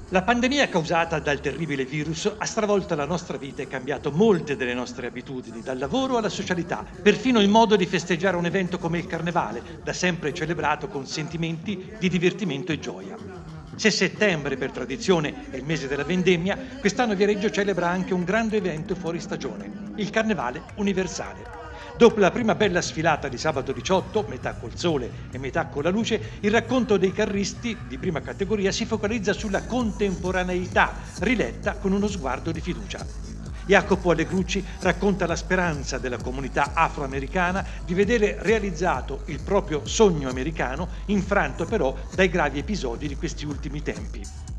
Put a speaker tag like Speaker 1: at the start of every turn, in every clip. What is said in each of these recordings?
Speaker 1: La pandemia causata dal terribile virus ha stravolto la nostra vita e cambiato molte delle nostre abitudini, dal lavoro alla socialità, perfino il modo di festeggiare un evento come il Carnevale, da sempre celebrato con sentimenti di divertimento e gioia. Se settembre per tradizione è il mese della vendemmia, quest'anno Viareggio celebra anche un grande evento fuori stagione, il Carnevale universale. Dopo la prima bella sfilata di sabato 18, metà col sole e metà con la luce, il racconto dei carristi di prima categoria si focalizza sulla contemporaneità, riletta con uno sguardo di fiducia. Jacopo Allegrucci racconta la speranza della comunità afroamericana di vedere realizzato il proprio sogno americano, infranto però dai gravi episodi di questi ultimi tempi.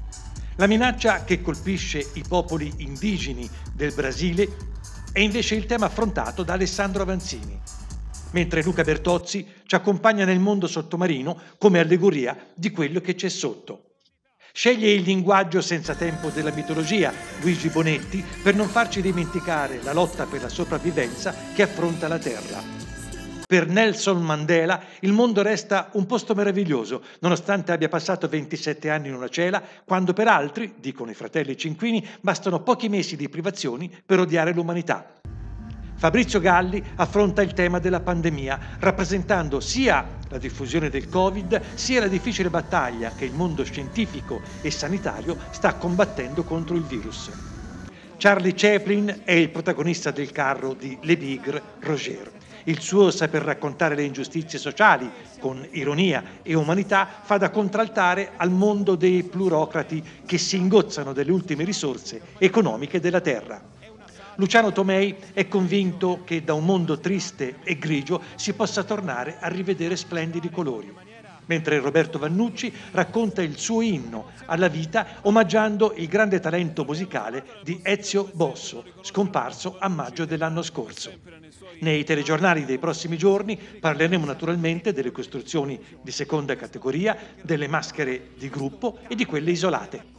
Speaker 1: La minaccia che colpisce i popoli indigeni del Brasile è invece il tema affrontato da Alessandro Avanzini, mentre Luca Bertozzi ci accompagna nel mondo sottomarino come allegoria di quello che c'è sotto. Sceglie il linguaggio senza tempo della mitologia, Luigi Bonetti, per non farci dimenticare la lotta per la sopravvivenza che affronta la Terra. Per Nelson Mandela il mondo resta un posto meraviglioso, nonostante abbia passato 27 anni in una cella, quando per altri, dicono i fratelli Cinquini, bastano pochi mesi di privazioni per odiare l'umanità. Fabrizio Galli affronta il tema della pandemia, rappresentando sia la diffusione del Covid, sia la difficile battaglia che il mondo scientifico e sanitario sta combattendo contro il virus. Charlie Chaplin è il protagonista del carro di Le Bigre, Roger. Il suo saper raccontare le ingiustizie sociali con ironia e umanità fa da contraltare al mondo dei plurocrati che si ingozzano delle ultime risorse economiche della terra. Luciano Tomei è convinto che da un mondo triste e grigio si possa tornare a rivedere splendidi colori, mentre Roberto Vannucci racconta il suo inno alla vita omaggiando il grande talento musicale di Ezio Bosso, scomparso a maggio dell'anno scorso. Nei telegiornali dei prossimi giorni parleremo naturalmente delle costruzioni di seconda categoria, delle maschere di gruppo e di quelle isolate.